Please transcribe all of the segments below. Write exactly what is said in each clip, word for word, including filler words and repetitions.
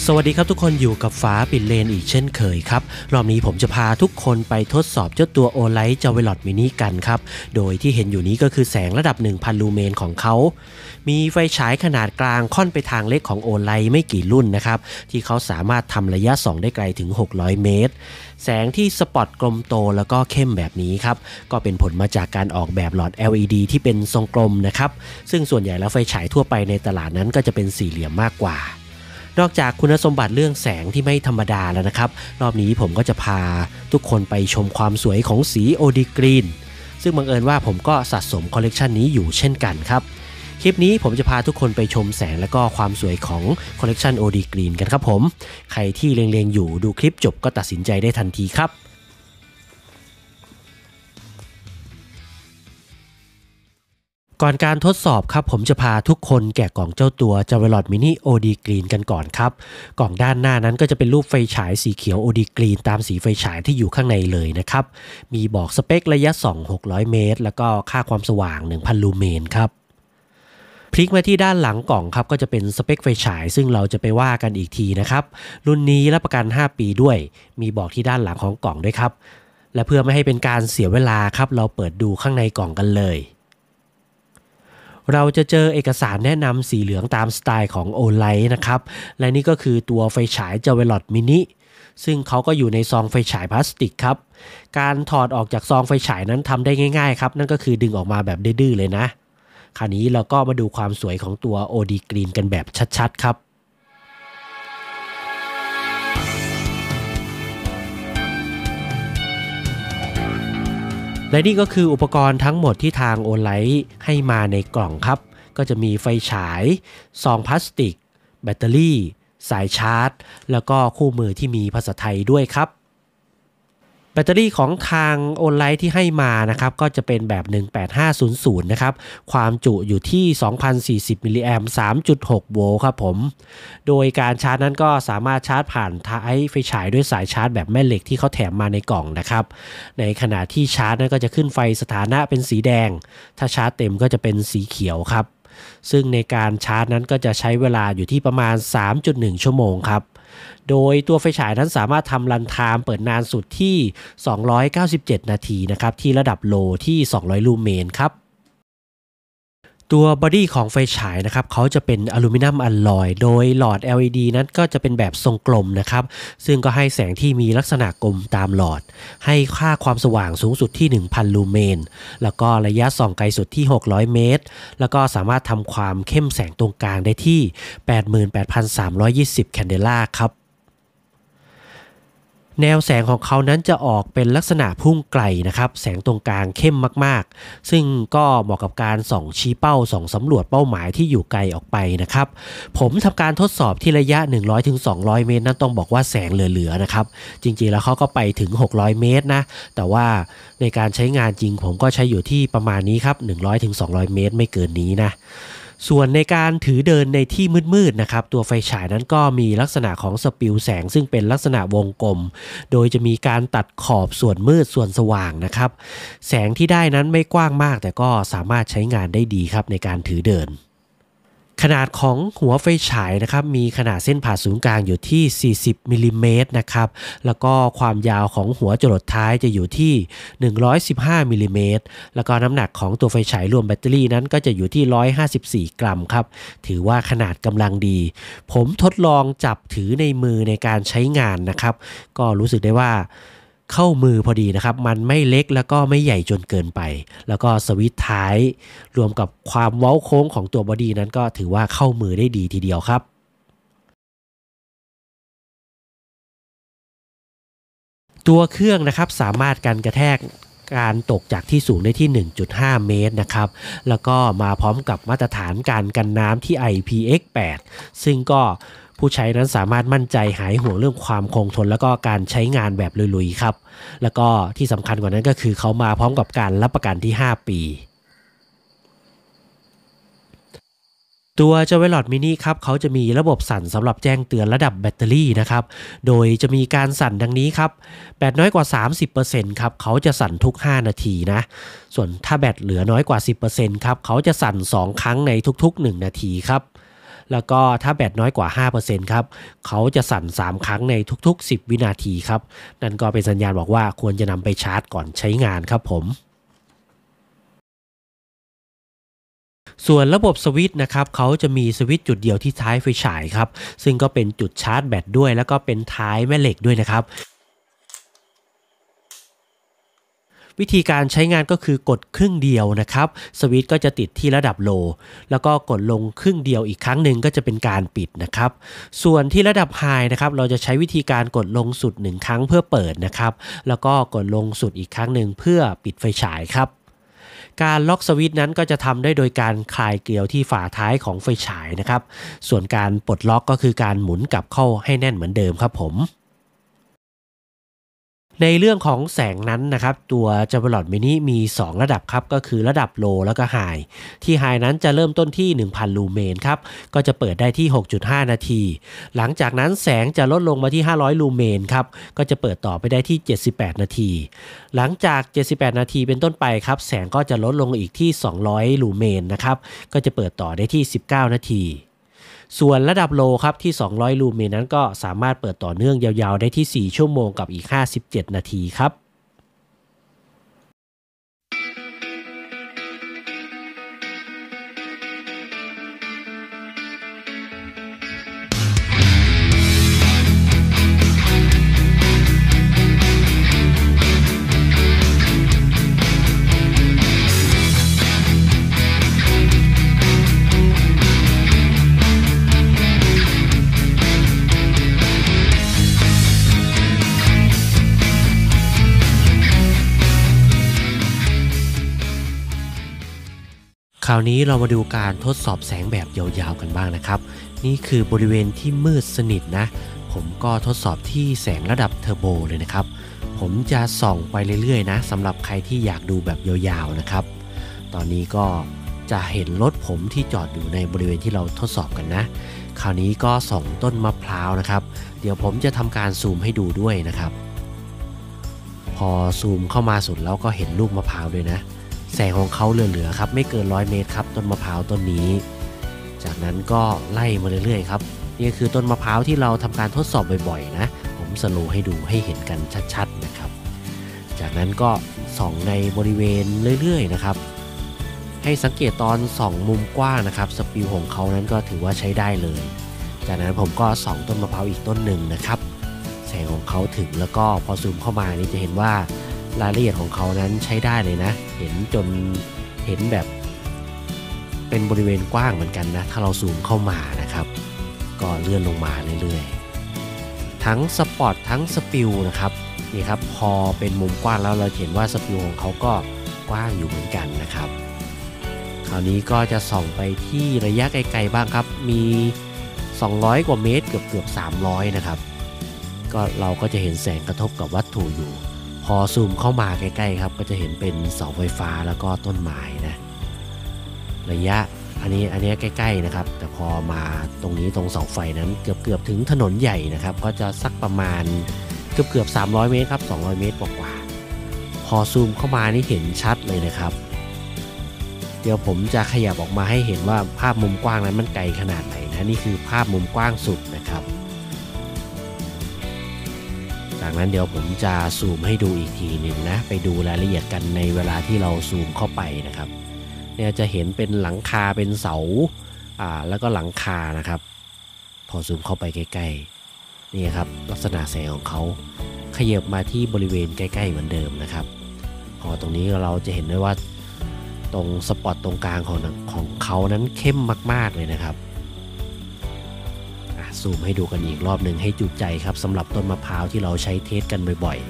สวัสดีครับทุกคนอยู่กับฟ้าปิดเลนอีกเช่นเคยครับรอบนี้ผมจะพาทุกคนไปทดสอบเจ้าตัว Olight Javelot Mini กันครับโดยที่เห็นอยู่นี้ก็คือแสงระดับ หนึ่งพัน ลูเมนของเขามีไฟฉายขนาดกลางค่อนไปทางเล็กของ Olight ไม่กี่รุ่นนะครับที่เขาสามารถทำระยะส่องได้ไกลถึงหกร้อยเมตรแสงที่สปอตกลมโตแล้วก็เข้มแบบนี้ครับก็เป็นผลมาจากการออกแบบหลอด แอล อี ดี ที่เป็นทรงกลมนะครับซึ่งส่วนใหญ่แล้วไฟฉายทั่วไปในตลาดนั้นก็จะเป็นสี่เหลี่ยมมากกว่านอกจากคุณสมบัติเรื่องแสงที่ไม่ธรรมดาแล้วนะครับรอบนี้ผมก็จะพาทุกคนไปชมความสวยของสี โอ ดี Green ซึ่งบังเอิญว่าผมก็สะสมคอลเลกชันนี้อยู่เช่นกันครับคลิปนี้ผมจะพาทุกคนไปชมแสงและก็ความสวยของคอลเลกชัน โอ ดี Green กันครับผมใครที่เล็งๆอยู่ดูคลิปจบก็ตัดสินใจได้ทันทีครับก่อนการทดสอบครับผมจะพาทุกคนแกะกล่องเจ้าตัว Javelot Mini โอ ดี Green กันก่อนครับกล่องด้านหน้านั้นก็จะเป็นรูปไฟฉายสีเขียว โอ ดี Green ตามสีไฟฉายที่อยู่ข้างในเลยนะครับมีบอกสเปคระยะส่องหกร้อยเมตรแล้วก็ค่าความสว่าง หนึ่งพัน ลูเมนครับพลิกมาที่ด้านหลังกล่องครับก็จะเป็นสเปคไฟฉายซึ่งเราจะไปว่ากันอีกทีนะครับรุ่นนี้รับประกันห้าปีด้วยมีบอกที่ด้านหลังของกล่องด้วยครับและเพื่อไม่ให้เป็นการเสียเวลาครับเราเปิดดูข้างในกล่องกันเลยเราจะเจอเอกสารแนะนำสีเหลืองตามสไตล์ของ Olight นะครับและนี่ก็คือตัวไฟฉาย Javelot Mini ซึ่งเขาก็อยู่ในซองไฟฉายพลาสติกครับการถอดออกจากซองไฟฉายนั้นทำได้ง่ายๆครับนั่นก็คือดึงออกมาแบบดื้อๆเลยนะคราวนี้เราก็มาดูความสวยของตัว โอ ดี Green กันแบบชัดๆครับและนี่ก็คืออุปกรณ์ทั้งหมดที่ทาง Olight ให้มาในกล่องครับก็จะมีไฟฉายซองพลาสติกแบตเตอรี่สายชาร์จแล้วก็คู่มือที่มีภาษาไทยด้วยครับแบตเตอรี่ของทาง Olight ที่ให้มานะครับก็จะเป็นแบบหนึ่งแปดห้าศูนย์ศูนย์นะครับความจุอยู่ที่ สองพันสี่สิบ มิลลิแอมป์ สามจุดหก โวลต์ครับผมโดยการชาร์จนั้นก็สามารถชาร์จผ่านท้ายไฟฉายด้วยสายชาร์จแบบแม่เหล็กที่เขาแถมมาในกล่องนะครับในขณะที่ชาร์จนั้นก็จะขึ้นไฟสถานะเป็นสีแดงถ้าชาร์จเต็มก็จะเป็นสีเขียวครับซึ่งในการชาร์จนั้นก็จะใช้เวลาอยู่ที่ประมาณ สามจุดหนึ่ง ชั่วโมงครับโดยตัวไฟฉายนั้นสามารถทำรันไทม์เปิดนานสุดที่สองร้อยเก้าสิบเจ็ดนาทีนะครับที่ระดับโลที่สองร้อยลูเมนครับตัวบอดี้ของไฟฉายนะครับเขาจะเป็นอลูมิเนียมอลลอยโดยหลอด แอล อี ดี นั้นก็จะเป็นแบบทรงกลมนะครับซึ่งก็ให้แสงที่มีลักษณะกลมตามหลอดให้ค่าความสว่างสูงสุดที่ หนึ่งพัน ลูเมนแล้วก็ระยะส่องไกลสุดที่หกร้อยเมตรแล้วก็สามารถทำความเข้มแสงตรงกลางได้ที่ แปดหมื่นแปดพันสามร้อยยี่สิบ แคนเดล่าครับแนวแสงของเขานั้นจะออกเป็นลักษณะพุ่งไกลนะครับแสงตรงกลางเข้มมากๆซึ่งก็เหมาะกับการส่องชี้เป้าส่องสำรวจเป้าหมายที่อยู่ไกลออกไปนะครับผมทำการทดสอบที่ระยะ หนึ่งร้อยถึงสองร้อย เมตรนั้นต้องบอกว่าแสงเหลือๆนะครับจริงๆแล้วเขาก็ไปถึงหกร้อยเมตรนะแต่ว่าในการใช้งานจริงผมก็ใช้อยู่ที่ประมาณนี้ครับหนึ่งร้อยถึงสองร้อยเมตรไม่เกินนี้นะส่วนในการถือเดินในที่มืดๆนะครับตัวไฟฉายนั้นก็มีลักษณะของสปิลแสงซึ่งเป็นลักษณะวงกลมโดยจะมีการตัดขอบส่วนมืดส่วนสว่างนะครับแสงที่ได้นั้นไม่กว้างมากแต่ก็สามารถใช้งานได้ดีครับในการถือเดินขนาดของหัวไฟฉายนะครับมีขนาดเส้นผ่าศูนย์กลางอยู่ที่สี่สิบมิลลิเมตรนะครับแล้วก็ความยาวของหัวจรดท้ายจะอยู่ที่หนึ่งร้อยสิบห้ามิลลิเมตรแล้วก็น้ำหนักของตัวไฟฉายรวมแบตเตอรี่นั้นก็จะอยู่ที่หนึ่งร้อยห้าสิบสี่กรัมครับถือว่าขนาดกำลังดีผมทดลองจับถือในมือในการใช้งานนะครับก็รู้สึกได้ว่าเข้ามือพอดีนะครับมันไม่เล็กแล้วก็ไม่ใหญ่จนเกินไปแล้วก็สวิตช์ท้ายรวมกับความเว้าโค้งของตัวบอดี้นั้นก็ถือว่าเข้ามือได้ดีทีเดียวครับตัวเครื่องนะครับสามารถกันกระแทกการตกจากที่สูงได้ที่ หนึ่งจุดห้า เมตรนะครับแล้วก็มาพร้อมกับมาตรฐานการกันน้ำที่ ไอ พี เอ็กซ์ แปด ซึ่งก็ผู้ใช้นั้นสามารถมั่นใจหายห่วงเรื่องความคงทนแล้วก็การใช้งานแบบลุยๆครับแล้วก็ที่สำคัญกว่านั้นก็คือเขามาพร้อมกับการรับประกันที่ห้าปีตัว Javelot Mini ครับเขาจะมีระบบสั่นสำหรับแจ้งเตือนระดับแบตเตอรี่นะครับโดยจะมีการสั่นดังนี้ครับแบตน้อยกว่า สามสิบเปอร์เซ็นต์ ครับเขาจะสั่นทุกห้านาทีนะส่วนถ้าแบตเหลือน้อยกว่า สิบเปอร์เซ็นต์ ครับเขาจะสั่นสองครั้งในทุกๆหนึ่งนาทีครับแล้วก็ถ้าแบตน้อยกว่า ห้าเปอร์เซ็นต์ ครับเขาจะสั่นสามครั้งในทุกๆสิบวินาทีครับนั่นก็เป็นสัญญาณบอกว่าควรจะนำไปชาร์จก่อนใช้งานครับผมส่วนระบบสวิตช์นะครับเขาจะมีสวิตช์จุดเดียวที่ท้ายไฟฉายครับซึ่งก็เป็นจุดชาร์จแบตด้วยแล้วก็เป็นท้ายแม่เหล็กด้วยนะครับวิธีการใช้งานก็คือกดครึ่งเดียวนะครับสวิตช์ก็จะติดที่ระดับโลแล้วก็กดลงครึ่งเดียวอีกครั้งหนึ่งก็จะเป็นการปิดนะครับส่วนที่ระดับไฮนะครับเราจะใช้วิธีการกดลงสุดหนึ่งครั้งเพื่อเปิดนะครับแล้วก็กดลงสุดอีกครั้งหนึ่งเพื่อปิดไฟฉายครับการล็อกสวิตช์นั้นก็จะทำได้โดยการคลายเกลียวที่ฝาท้ายของไฟฉายนะครับส่วนการปลดล็อกก็คือการหมุนกลับเข้าให้แน่นเหมือนเดิมครับผมในเรื่องของแสงนั้นนะครับตัว Javelot Mini มีสองระดับครับก็คือระดับ Low แล้วก็ High ที่ High นั้นจะเริ่มต้นที่ หนึ่งพัน ลูเมนครับก็จะเปิดได้ที่ หกจุดห้า นาทีหลังจากนั้นแสงจะลดลงมาที่ ห้าร้อย ลูเมนครับก็จะเปิดต่อไปได้ที่ เจ็ดสิบแปด นาทีหลังจาก เจ็ดสิบแปด นาทีเป็นต้นไปครับแสงก็จะลดลงอีกที่ สองร้อย ลูเมนนะครับก็จะเปิดต่อได้ที่ สิบเก้า นาทีส่วนระดับโลครับที่สองร้อยลูเมนนั้นก็สามารถเปิดต่อเนื่องยาวๆได้ที่สี่ชั่วโมงกับอีกห้าสิบเจ็ดนาทีครับคราวนี้เรามาดูการทดสอบแสงแบบยาวๆกันบ้างนะครับนี่คือบริเวณที่มืดสนิทนะผมก็ทดสอบที่แสงระดับเทอร์โบเลยนะครับผมจะส่องไปเรื่อยๆนะสำหรับใครที่อยากดูแบบยาวๆนะครับตอนนี้ก็จะเห็นรถผมที่จอดอยู่ในบริเวณที่เราทดสอบกันนะคราวนี้ก็ส่องต้นมะพร้าวนะครับเดี๋ยวผมจะทำการซูมให้ดูด้วยนะครับพอซูมเข้ามาสุดแล้วก็เห็นลูกมะพร้าวด้วยนะแสงของเขาเหลือๆครับไม่เกินร้อยเมตรครับต้นมะพร้าวต้นนี้จากนั้นก็ไล่มาเรื่อยๆครับนี่คือต้นมะพร้าวที่เราทำการทดสอบบ่อยๆนะผมสโลว์ให้ดูให้เห็นกันชัดๆนะครับจากนั้นก็ส่องในบริเวณเรื่อยๆนะครับให้สังเกตตอนส่องมุมกว้างนะครับสปิลของเขานั้นก็ถือว่าใช้ได้เลยจากนั้นผมก็ส่องต้นมะพร้าวอีกต้นหนึ่งนะครับแสงของเขาถึงแล้วก็พอซูมเข้ามานี่จะเห็นว่ารายละเอียดของเขานั้นใช้ได้เลยนะเห็นจนเห็นแบบเป็นบริเวณกว้างเหมือนกันนะถ้าเราซูมเข้ามานะครับก็เลื่อนลงมาเรื่อยๆทั้งสปอตทั้งสปิลนะครับนี่ครับพอเป็นมุมกว้างแล้วเราเห็นว่าสปิลของเขาก็กว้างอยู่เหมือนกันนะครับคราวนี้ก็จะส่องไปที่ระยะไกลๆบ้างครับมีสองร้อยกว่าเมตรเกือบๆสามร้อยนะครับก็เราก็จะเห็นแสงกระทบกับวัตถุอยู่พอซูมเข้ามาใกล้ๆครับก็จะเห็นเป็นเสาไฟฟ้าแล้วก็ต้นไม้นะระยะอันนี้อันนี้ใกล้ๆนะครับแต่พอมาตรงนี้ตรงเสาไฟนั้นเกือบๆถึงถนนใหญ่นะครับก็จะสักประมาณเกือบๆสามร้อยเมตรครับสองร้อยเมตรกว่าๆพอซูมเข้ามานี่เห็นชัดเลยนะครับเดี๋ยวผมจะขยับออกมาให้เห็นว่าภาพมุมกว้างนั้นมันไกลขนาดไหนนะนี่คือภาพมุมกว้างสุดนะครับจากนั้นเดี๋ยวผมจะซูมให้ดูอีกทีหนึ่งนะไปดูรายละเอียดกันในเวลาที่เราซูมเข้าไปนะครับเนี่ยจะเห็นเป็นหลังคาเป็นเสาอ่าแล้วก็หลังคานะครับพอซูมเข้าไปใกล้ๆนี่ครับลักษณะแสงของเขาขยับมาที่บริเวณใกล้ๆเหมือนเดิมนะครับพอตรงนี้เราจะเห็นได้ว่าตรงสปอตตรงกลางของของเขานั้นเข้มมากๆเลยนะครับซูมให้ดูกันอีกรอบหนึ่งให้จุใจครับสำหรับต้นมะพร้าวที่เราใช้เทสกันบ่อย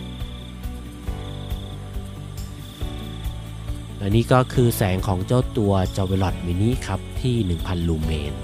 ๆและนี่ก็คือแสงของเจ้าตัว Javelot Mini ครับที่ หนึ่งพัน ลูเมน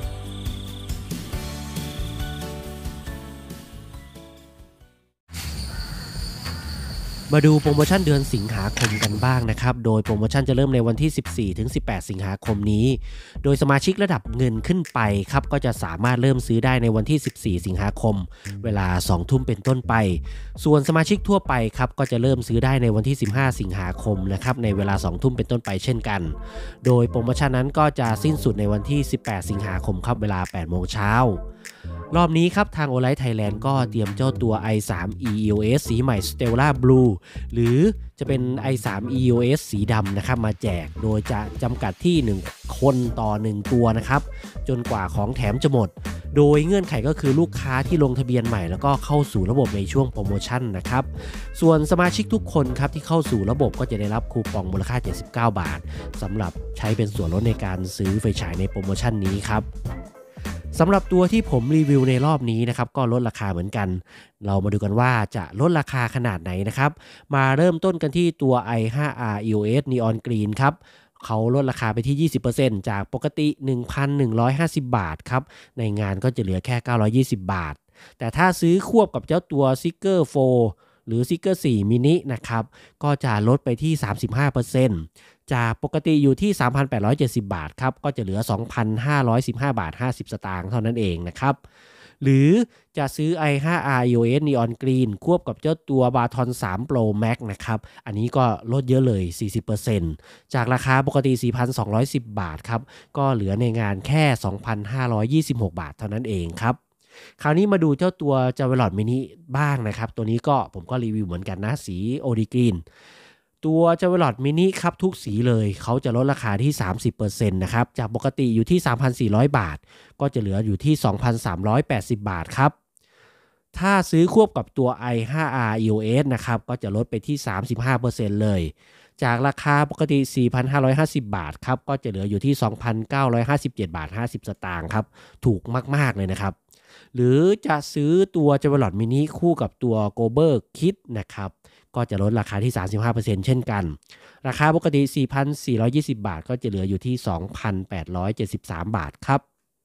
มาดูโปรโมชั่นเดือนสิงหาคมกันบ้างนะครับโดยโปรโมชั่นจะเริ่มในวันที่สิบสี่ถึงสิบแปดสิงหาคมนี้โดยสมาชิกระดับเงินขึ้นไปครับก็จะสามารถเริ่มซื้อได้ในวันที่สิบสี่สิงหาคมเวลาสองทุ่มเป็นต้นไปส่วนสมาชิกทั่วไปครับก็จะเริ่มซื้อได้ในวันที่สิบห้าสิงหาคมนะครับในเวลาสองทุ่มเป็นต้นไปเช่นกันโดยโปรโมชั่นนั้นก็จะสิ้นสุดในวันที่สิบแปดสิงหาคมครับเวลาแปดโมงเช้ารอบนี้ครับทาง Olight Thailand ก็เตรียมเจ้าตัว ไอ ทรี อี อี โอ เอส สีใหม่ Stellar Blue หรือจะเป็น ไอ ทรี อี อี โอ เอส สีดำนะครับมาแจกโดยจะจำกัดที่หนึ่งคนต่อหนึ่งตัวนะครับจนกว่าของแถมจะหมดโดยเงื่อนไขก็คือลูกค้าที่ลงทะเบียนใหม่แล้วก็เข้าสู่ระบบในช่วงโปรโมชั่นนะครับส่วนสมาชิกทุกคนครับที่เข้าสู่ระบบก็จะได้รับคูปองมูลค่าเจ็ดสิบเก้าบาทสำหรับใช้เป็นส่วนลดในการซื้อไฟฉายในโปรโมชั่นนี้ครับสำหรับตัวที่ผมรีวิวในรอบนี้นะครับก็ลดราคาเหมือนกันเรามาดูกันว่าจะลดราคาขนาดไหนนะครับมาเริ่มต้นกันที่ตัว ไอ ไฟว์ อาร์ อี โอ เอส Neon Green ครับเขาลดราคาไปที่ ยี่สิบเปอร์เซ็นต์ จากปกติ หนึ่งพันหนึ่งร้อยห้าสิบ บาทครับในงานก็จะเหลือแค่เก้าร้อยยี่สิบบาทแต่ถ้าซื้อควบกับเจ้าตัว Seeker โฟร์ หรือ Seeker โฟร์ Mini นะครับก็จะลดไปที่ สามสิบห้าเปอร์เซ็นต์ จากปกติอยู่ที่ สามพันแปดร้อยเจ็ดสิบ บาทครับก็จะเหลือ สองพันห้าร้อยสิบห้า บาท ห้าสิบ สตางค์เท่านั้นเองนะครับหรือจะซื้อ ไอ ไฟว์ อาร์ อี โอ เอส Neon Green ควบกับเจ้าตัว Baton ทรี Pro Max นะครับอันนี้ก็ลดเยอะเลย สี่สิบเปอร์เซ็นต์ จากราคาปกติ สี่พันสองร้อยสิบ บาทครับก็เหลือในงานแค่ สองพันห้าร้อยยี่สิบหก บาทเท่านั้นเองครับคราวนี้มาดูเจ้าตัว Javelot Mini บ้างนะครับตัวนี้ก็ผมก็รีวิวเหมือนกันนะสี โอ ดี Greenตัว Javelot Mini ครับทุกสีเลยเขาจะลดราคาที่ สามสิบเปอร์เซ็นต์ นะครับจากปกติอยู่ที่ สามพันสี่ร้อย บาทก็จะเหลืออยู่ที่ สองพันสามร้อยแปดสิบ บาทครับถ้าซื้อควบกับตัว ไอ ไฟว์ อาร์ อี โอ เอส นะครับก็จะลดไปที่ สามสิบห้าเปอร์เซ็นต์ เลยจากราคาปกติ สี่พันห้าร้อยห้าสิบ บาทครับก็จะเหลืออยู่ที่ สองพันเก้าร้อยห้าสิบเจ็ด บาท ห้าสิบ สตางค์ครับถูกมากๆเลยนะครับหรือจะซื้อตัว Javelot Mini คู่กับตัว Gober Kit นะครับก็จะลดราคาที่ สามสิบห้าเปอร์เซ็นต์ เช่นกันราคาปกติ สี่พันสี่ร้อยยี่สิบ บาทก็จะเหลืออยู่ที่ สองพันแปดร้อยเจ็ดสิบสาม บาทครับ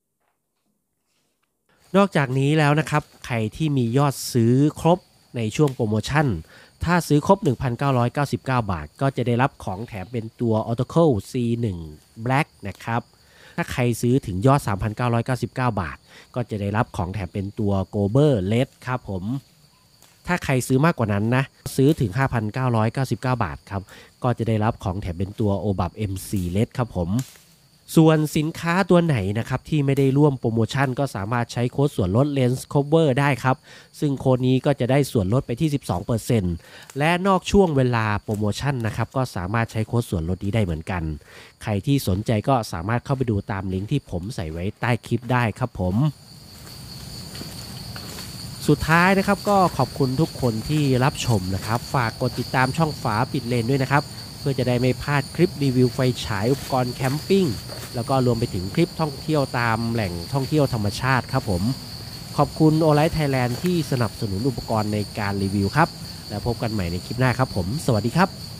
นอกจากนี้แล้วนะครับใครที่มียอดซื้อครบในช่วงโปรโมชั่นถ้าซื้อครบ หนึ่งพันเก้าร้อยเก้าสิบเก้า บาทก็จะได้รับของแถมเป็นตัว Autocal ซี วัน Black นะครับถ้าใครซื้อถึงยอด สามพันเก้าร้อยเก้าสิบเก้า บาทก็จะได้รับของแถมเป็นตัว Gober Red ครับผมถ้าใครซื้อมากกว่านั้นนะซื้อถึง ห้าพันเก้าร้อยเก้าสิบเก้า บาทครับก็จะได้รับของแถมเป็นตัว โอ บับ เอ็ม ซี Red ครับผมส่วนสินค้าตัวไหนนะครับที่ไม่ได้ร่วมโปรโมชั่นก็สามารถใช้โค้ดส่วนลด Lens Cover ได้ครับซึ่งโค้ดนี้ก็จะได้ส่วนลดไปที่ สิบสองเปอร์เซ็นต์ และนอกช่วงเวลาโปรโมชั่นนะครับก็สามารถใช้โค้ดส่วนลดนี้ได้เหมือนกันใครที่สนใจก็สามารถเข้าไปดูตามลิงก์ที่ผมใส่ไว้ใต้คลิปได้ครับผมสุดท้ายนะครับก็ขอบคุณทุกคนที่รับชมนะครับฝากกดติดตามช่องฝาปิดเลนด้วยนะครับเพื่อจะได้ไม่พลาดคลิปรีวิวไฟฉายอุปกรณ์แคมปิ้งแล้วก็รวมไปถึงคลิปท่องเที่ยวตามแหล่งท่องเที่ยวธรรมชาติครับผมขอบคุณ Olight Thailand ที่สนับสนุนอุปกรณ์ในการรีวิวครับแล้วพบกันใหม่ในคลิปหน้าครับผมสวัสดีครับ